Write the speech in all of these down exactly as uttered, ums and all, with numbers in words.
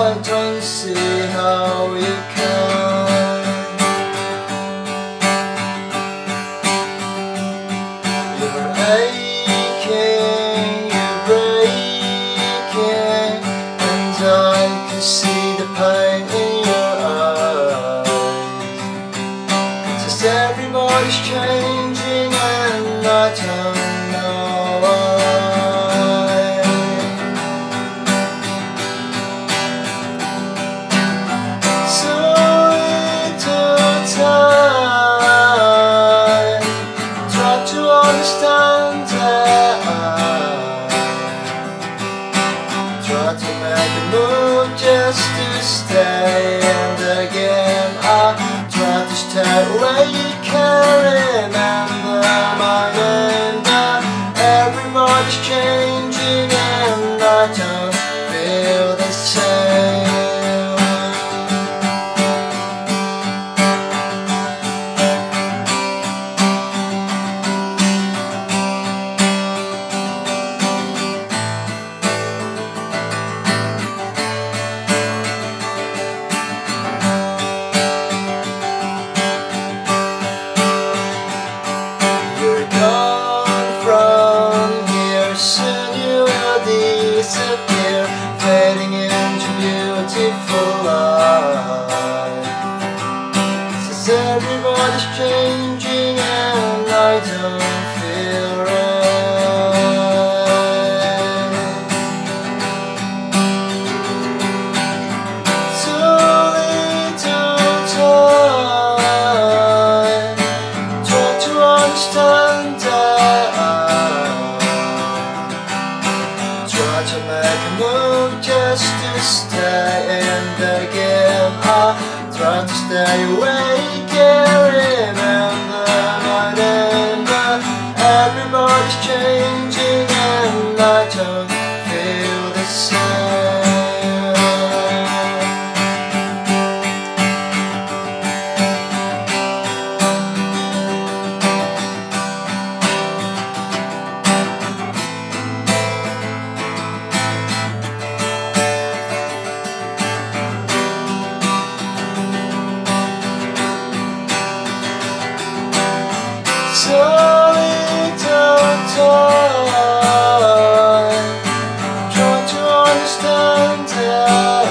I don't see how you can. You're aching, you're breaking, and I can see the pain in your eyes. Just everybody's changing and I don't know why. So little time, try to understand it. Try to make a move just to stay, and again I try to stay away. Can't remember my name, but everybody's changing and I don't feel the same. Disappear, fading into beautiful light. Since everybody's changing and I don't feel right. So little time, try to understand that. Try to make a move just to stay, and again I try to stay awake. Can't remember my name, but everybody's changing and I don't feel the same. So little time, try to understand it.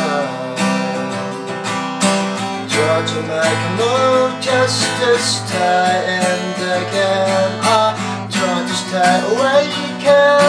Try to make a move just to stay, and again I try to stay awake.